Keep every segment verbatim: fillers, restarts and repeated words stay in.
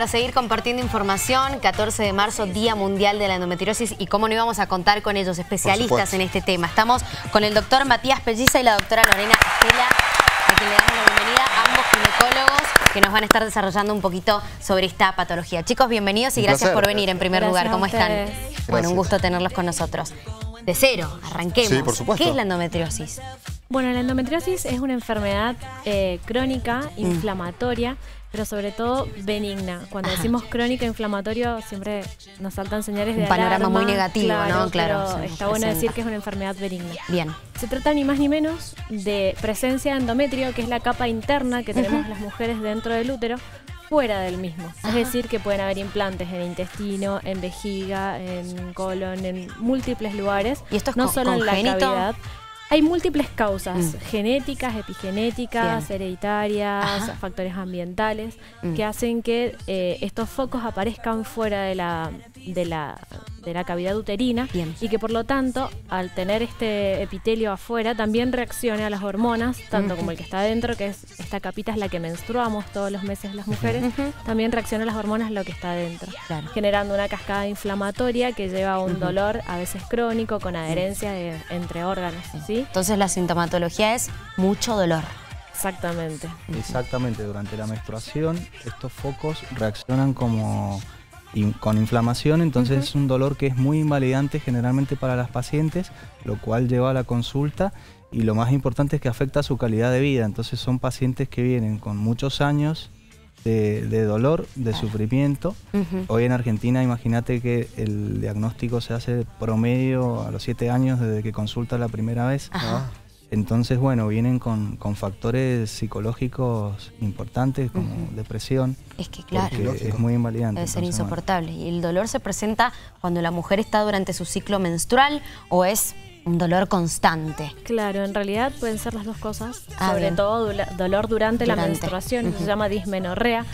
para seguir compartiendo información. catorce de marzo, Día Mundial de la Endometriosis, y cómo no íbamos a contar con ellos, especialistas en este tema. Estamos con el doctor Matías Pelliza y la doctora Lorena Estela, a quien le damos la bienvenida, ambos ginecólogos, que nos van a estar desarrollando un poquito sobre esta patología. Chicos, bienvenidos y Un gracias placer. por venir en primer Gracias lugar. ¿Cómo a están? ustedes. Bueno, un Gracias. gusto tenerlos con nosotros. De cero, arranquemos. Sí, por supuesto. ¿Qué es la endometriosis? Bueno, la endometriosis es una enfermedad eh, crónica, inflamatoria, pero sobre todo benigna. Cuando Ajá. decimos crónica, inflamatorio, siempre nos saltan señales de Un panorama alarma. muy negativo, claro, ¿no? Claro, se pero nos está bueno presenta. decir que es una enfermedad benigna. Bien. Se trata ni más ni menos de presencia de endometrio, que es la capa interna que tenemos las mujeres dentro del útero, fuera del mismo. Ajá. Es decir, que pueden haber implantes en intestino, en vejiga, en colon, en múltiples lugares. ¿Y esto es no con- solo en la congénito? cavidad. Hay múltiples causas, Mm. genéticas, epigenéticas, Bien. hereditarias, Ajá. factores ambientales, Mm. que hacen que eh, estos focos aparezcan fuera de la, de la, de la cavidad uterina. Bien. Y que por lo tanto, al tener este epitelio afuera, también reaccione a las hormonas, tanto Ujú. como el que está adentro, que es esta capita es la que menstruamos todos los meses las mujeres, Ujú. también reacciona a las hormonas lo que está adentro, Claro. generando una cascada inflamatoria que lleva a un Ujú. dolor a veces crónico con adherencia de- entre órganos, ¿sí? Entonces la sintomatología es mucho dolor. Exactamente. Exactamente, durante la menstruación estos focos reaccionan como in- con inflamación, entonces Ujú. es un dolor que es muy invalidante generalmente para las pacientes, lo cual lleva a la consulta y lo más importante es que afecta a su calidad de vida, entonces son pacientes que vienen con muchos años de, de dolor, de Claro. sufrimiento. Ujú. Hoy en Argentina imagínate que el diagnóstico se hace promedio a los siete años desde que consulta la primera vez. Ajá. Ah, Entonces, bueno, vienen con, con factores psicológicos importantes como Ujú. depresión, Es que claro, porque Lógico. es muy invalidante. debe ser entonces, bueno. insoportable. ¿Y el dolor se presenta cuando la mujer está durante su ciclo menstrual o es un dolor constante? Claro, en realidad pueden ser las dos cosas, Ah, sobre bien. todo dula- dolor durante, la Durante. menstruación, Ujú. se llama dismenorrea,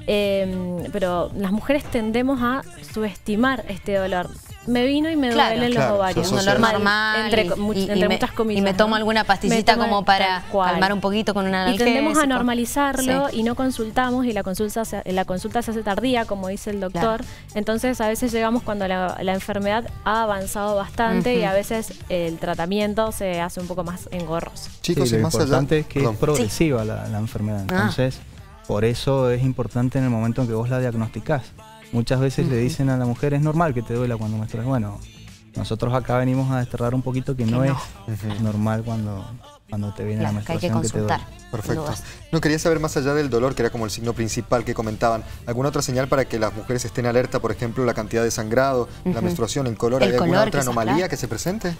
eh, pero las mujeres tendemos a subestimar este dolor. Me vino y me Claro, duelen claro, los ovarios. se Un asocia dolor a eso. normal entre, y- mu- y- y entre me- muchas comillas. y me tomo ¿no? alguna pastillita Me tomo como para tal cual. calmar un poquito con un Y analgésico. tendemos a normalizarlo Sí. y no consultamos y la consulta, se, la consulta se hace tardía, como dice el doctor. Claro. Entonces a veces llegamos cuando la, la enfermedad ha avanzado bastante Ujú. y a veces el tratamiento se hace un poco más engorroso. chicos, Sí, y lo más allá... importante es que Perdón. es progresiva la, la enfermedad, Ah. entonces por eso es importante en el momento en que vos la diagnosticás. Muchas veces le Ujú. dicen a la mujer, es normal que te duela cuando menstruas. Bueno, nosotros acá venimos a desterrar un poquito que, Que no, no. es Ujú. normal cuando, cuando te viene Claro, la que hay que menstruación que, te consultar. duele. Perfecto. Dudas. No, quería saber más allá del dolor, que era como el signo principal que comentaban. ¿Alguna otra señal para que las mujeres estén alerta? Por ejemplo, la cantidad de sangrado, la Ujú. menstruación, el color. El ¿Hay alguna color, otra quizás, anomalía claro. que se presente?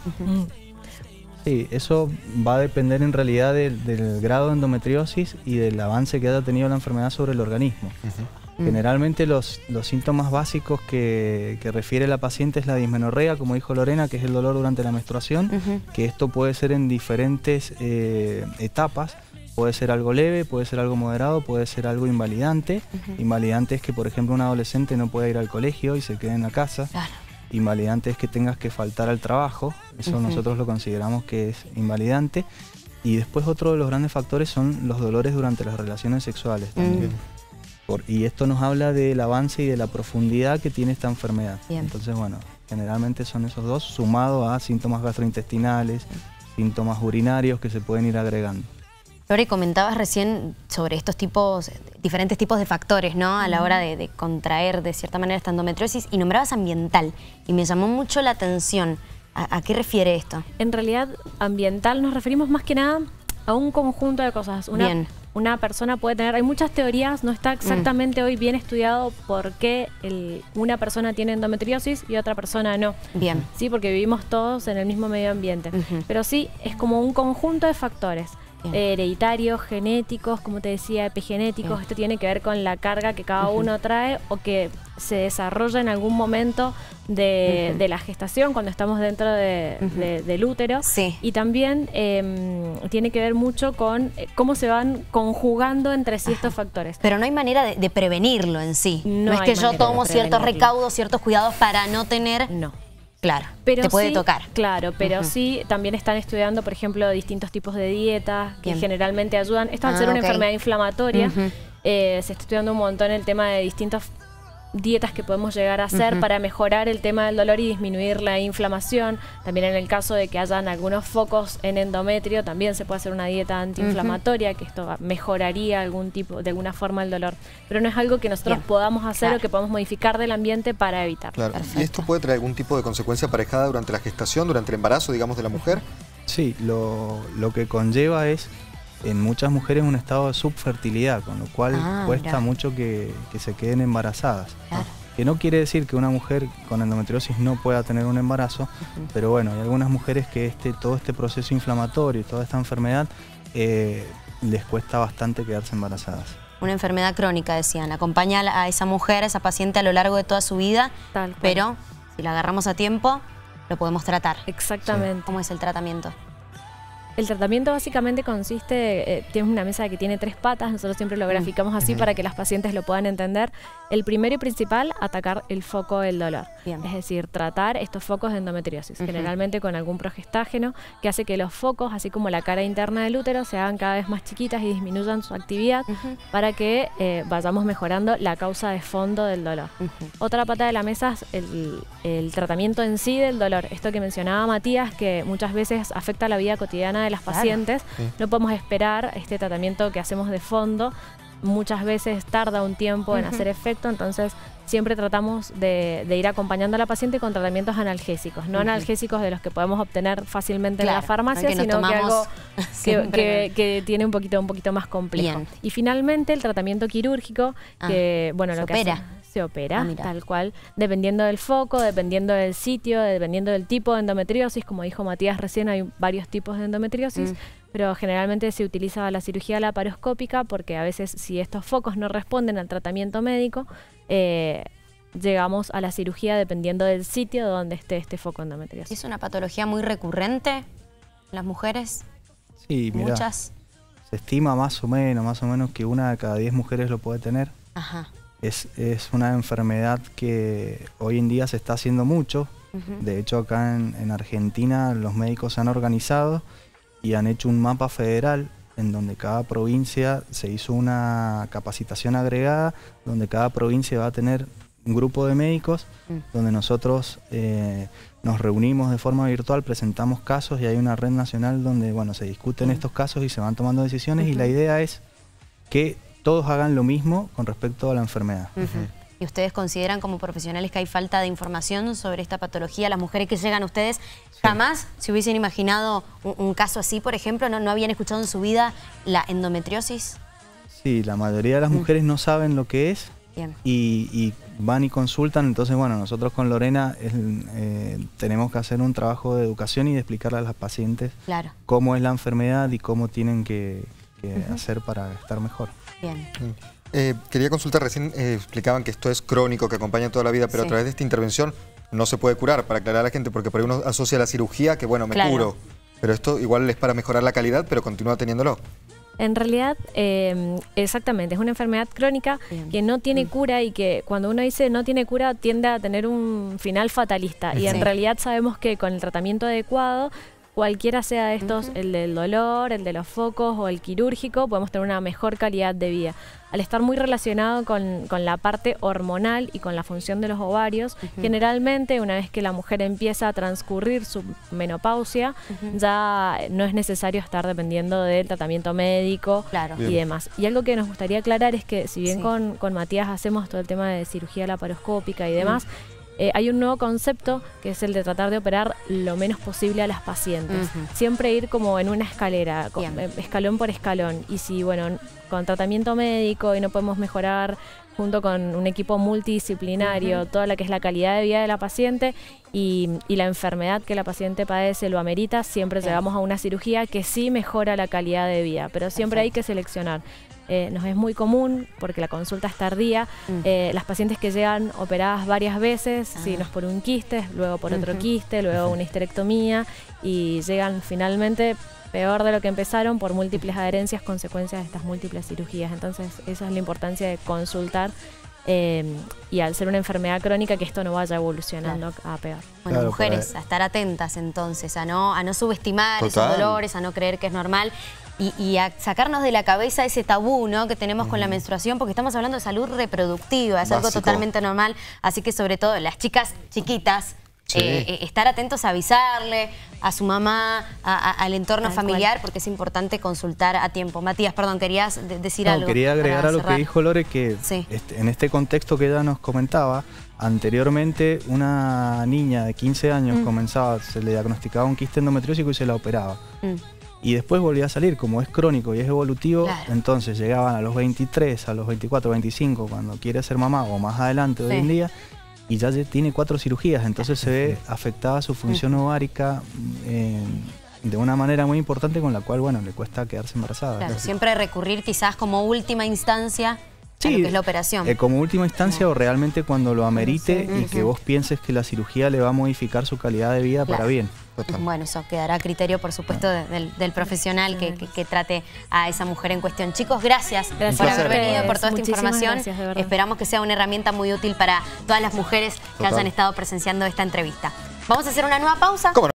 Sí, eso va a depender en realidad del, del grado de endometriosis y del avance que haya tenido la enfermedad sobre el organismo. Ujú. Mm. Generalmente los, los síntomas básicos que, que refiere la paciente es la dismenorrea, como dijo Lorena, que es el dolor durante la menstruación, Ujú. que esto puede ser en diferentes eh, etapas, puede ser algo leve, puede ser algo moderado, puede ser algo invalidante. Ujú. Invalidante es que, por ejemplo, un adolescente no pueda ir al colegio y se quede en la casa. Claro. Invalidante es que tengas que faltar al trabajo, eso Ujú. nosotros lo consideramos que es invalidante. Y después otro de los grandes factores son los dolores durante las relaciones sexuales también. Mm. Por- y esto nos habla del avance y de la profundidad que tiene esta enfermedad. Bien. Entonces, bueno, generalmente son esos dos, sumado a síntomas gastrointestinales, síntomas urinarios que se pueden ir agregando. Lore, comentabas recién sobre estos tipos, diferentes tipos de factores, ¿no? A la hora de, de contraer de cierta manera esta endometriosis, y nombrabas ambiental, y me llamó mucho la atención. ¿A, a qué refiere esto? En realidad, ambiental nos referimos más que nada a un conjunto de cosas. Una, Bien. una persona puede tener, hay muchas teorías, no está exactamente hoy bien estudiado por qué el- una persona tiene endometriosis y otra persona no. Bien. Sí, porque vivimos todos en el mismo medio ambiente. Ujú. Pero sí, es como un conjunto de factores. Bien. eh, hereditarios, genéticos, como te decía, epigenéticos. Bien. Esto tiene que ver con la carga que cada Ujú. uno trae o que se desarrolla en algún momento de, Ujú. de la gestación, cuando estamos dentro de- Ujú. de- del útero. Sí. Y también eh, tiene que ver mucho con eh, cómo se van conjugando entre sí estos factores. Pero no hay manera de, de prevenirlo en sí. No, No es hay que yo manera de tomo ciertos prevenirlo. recaudos, ciertos cuidados para no tener... No. Claro, Pero te puede sí, tocar. Claro, pero Ujú. sí también están estudiando, por ejemplo, distintos tipos de dietas que Bien. generalmente ayudan. Esto al Ah, ser una ok. enfermedad inflamatoria, Ujú. Eh, se está estudiando un montón el tema de distintas dietas que podemos llegar a hacer uh-huh. para mejorar el tema del dolor y disminuir la inflamación. También en el caso de que hayan algunos focos en endometrio, también se puede hacer una dieta antiinflamatoria, uh-huh. que esto mejoraría algún tipo, de alguna forma el dolor. Pero no es algo que nosotros Bien. podamos hacer claro. o que podamos modificar del ambiente para evitarlo. Claro. ¿Y esto puede traer algún tipo de consecuencia aparejada durante la gestación, durante el embarazo, digamos, de la mujer? Sí, lo, lo que conlleva es en muchas mujeres un estado de subfertilidad, con lo cual ah, cuesta mirá. mucho que, que se queden embarazadas. Claro. Que no quiere decir que una mujer con endometriosis no pueda tener un embarazo, uh-huh. pero bueno, hay algunas mujeres que este, todo este proceso inflamatorio y toda esta enfermedad eh, les cuesta bastante quedarse embarazadas. Una enfermedad crónica, decían, acompaña a esa mujer, a esa paciente a lo largo de toda su vida, Tal cual. pero si la agarramos a tiempo, lo podemos tratar. Exactamente. Sí. ¿Cómo es el tratamiento? El tratamiento básicamente consiste, eh, tienes una mesa que tiene tres patas, nosotros siempre lo graficamos así uh-huh. para que las pacientes lo puedan entender. El primero y principal, atacar el foco del dolor. Bien. Es decir, tratar estos focos de endometriosis, uh-huh. generalmente con algún progestágeno que hace que los focos, así como la cara interna del útero, se hagan cada vez más chiquitas y disminuyan su actividad uh-huh. para que eh, vayamos mejorando la causa de fondo del dolor. Uh-huh. Otra pata de la mesa es el, el tratamiento en sí del dolor. Esto que mencionaba Matías, que muchas veces afecta la vida cotidiana de las pacientes. Claro. Sí. No podemos esperar este tratamiento que hacemos de fondo. Muchas veces tarda un tiempo uh-huh. en hacer efecto, entonces siempre tratamos de, de ir acompañando a la paciente con tratamientos analgésicos, no uh-huh. analgésicos de los que podemos obtener fácilmente claro, en la farmacia, que sino que algo que, que, que tiene un poquito, un poquito más complejo. Bien. Y finalmente el tratamiento quirúrgico, ah, que bueno, lo que opera. hace, se opera, ah, tal cual, dependiendo del foco, dependiendo del sitio, dependiendo del tipo de endometriosis, como dijo Matías recién, hay varios tipos de endometriosis, mm. pero generalmente se utiliza la cirugía laparoscópica porque a veces si estos focos no responden al tratamiento médico, eh, llegamos a la cirugía dependiendo del sitio donde esté este foco endometriosis. ¿Es una patología muy recurrente en las mujeres? Sí, mira, muchas. Se estima más o menos, más o menos que una de cada diez mujeres lo puede tener. Ajá. Es, es una enfermedad que hoy en día se está haciendo mucho. Uh-huh. De hecho, acá en, en Argentina los médicos se han organizado y han hecho un mapa federal en donde cada provincia se hizo una capacitación agregada, donde cada provincia va a tener un grupo de médicos, uh-huh. donde nosotros eh, nos reunimos de forma virtual, presentamos casos y hay una red nacional donde bueno, se discuten uh-huh. estos casos y se van tomando decisiones uh-huh. y la idea es que todos hagan lo mismo con respecto a la enfermedad. Uh-huh. ¿Y ustedes consideran como profesionales que hay falta de información sobre esta patología? Las mujeres que llegan a ustedes, sí. jamás se hubiesen imaginado un, un caso así, por ejemplo, ¿no, no habían escuchado en su vida la endometriosis? Sí, la mayoría de las mujeres uh-huh. no saben lo que es y, y van y consultan. Entonces, bueno, nosotros con Lorena es, eh, tenemos que hacer un trabajo de educación y de explicarle a las pacientes claro. cómo es la enfermedad y cómo tienen que, que uh-huh. hacer para estar mejor. Bien. Eh, quería consultar, recién eh, explicaban que esto es crónico, que acompaña toda la vida, pero sí. a través de esta intervención no se puede curar, para aclarar a la gente, porque por ahí uno asocia la cirugía que bueno, me claro. curo, pero esto igual es para mejorar la calidad, pero continúa teniéndolo. En realidad, eh, exactamente, es una enfermedad crónica Bien. que no tiene cura y que cuando uno dice no tiene cura tiende a tener un final fatalista y sí. en realidad sabemos que con el tratamiento adecuado, cualquiera sea de estos, uh-huh. el del dolor, el de los focos o el quirúrgico, podemos tener una mejor calidad de vida. Al estar muy relacionado con, con la parte hormonal y con la función de los ovarios, uh-huh. generalmente una vez que la mujer empieza a transcurrir su menopausia, uh-huh. ya no es necesario estar dependiendo del tratamiento médico claro. y demás. Y algo que nos gustaría aclarar es que si bien sí. con, con Matías hacemos todo el tema de cirugía laparoscópica y demás, uh-huh. Eh, hay un nuevo concepto que es el de tratar de operar lo menos posible a las pacientes. Uh-huh. Siempre ir como en una escalera, con, eh, escalón por escalón. Y si, bueno, con tratamiento médico y no podemos mejorar junto con un equipo multidisciplinario, uh-huh. toda la que es la calidad de vida de la paciente y, y la enfermedad que la paciente padece lo amerita, siempre Bien. llegamos a una cirugía que sí mejora la calidad de vida, pero siempre Perfecto. hay que seleccionar. Eh, nos es muy común, porque la consulta es tardía, mm. eh, las pacientes que llegan operadas varias veces, ah. si no es por un quiste, luego por uh-huh. otro quiste, luego uh-huh. una histerectomía, y llegan finalmente peor de lo que empezaron por múltiples adherencias, consecuencias de estas múltiples cirugías. Entonces, esa es la importancia de consultar eh, y al ser una enfermedad crónica que esto no vaya evolucionando claro. a peor. Bueno, claro, mujeres, para... a estar atentas entonces, a no, a no subestimar Total. esos dolores, a no creer que es normal. y, y a sacarnos de la cabeza ese tabú, ¿no?, que tenemos uh-huh. con la menstruación, porque estamos hablando de salud reproductiva, es Básico. algo totalmente normal, así que sobre todo las chicas chiquitas, sí. eh, estar atentos a avisarle a su mamá, a, a, al entorno Tal familiar, cual. porque es importante consultar a tiempo. Matías, perdón, querías de decir no, algo. Quería agregar a lo que dijo Lore, que sí. este, en este contexto que ella nos comentaba, anteriormente una niña de quince años mm. comenzaba, se le diagnosticaba un quiste endometriósico y se la operaba. Mm. Y después volvía a salir, como es crónico y es evolutivo, claro. entonces llegaban a los veintitrés, a los veinticuatro, veinticinco, cuando quiere ser mamá o más adelante sí. hoy en día, y ya tiene cuatro cirugías, entonces se ve afectada su función uh-huh. ovárica eh, de una manera muy importante, con la cual, bueno, le cuesta quedarse embarazada. Claro, siempre recurrir quizás como última instancia sí, a lo que es la operación. Eh, como última instancia uh-huh. o realmente cuando lo amerite sí. y uh-huh. que vos pienses que la cirugía le va a modificar su calidad de vida claro. para bien. Total. Bueno, eso quedará a criterio, por supuesto, de, del, del profesional que, que, que trate a esa mujer en cuestión. Chicos, gracias, gracias por haber venido, por toda esta información. Gracias, Esperamos que sea una herramienta muy útil para todas las mujeres que Total. hayan estado presenciando esta entrevista. Vamos a hacer una nueva pausa. ¿Cómo no?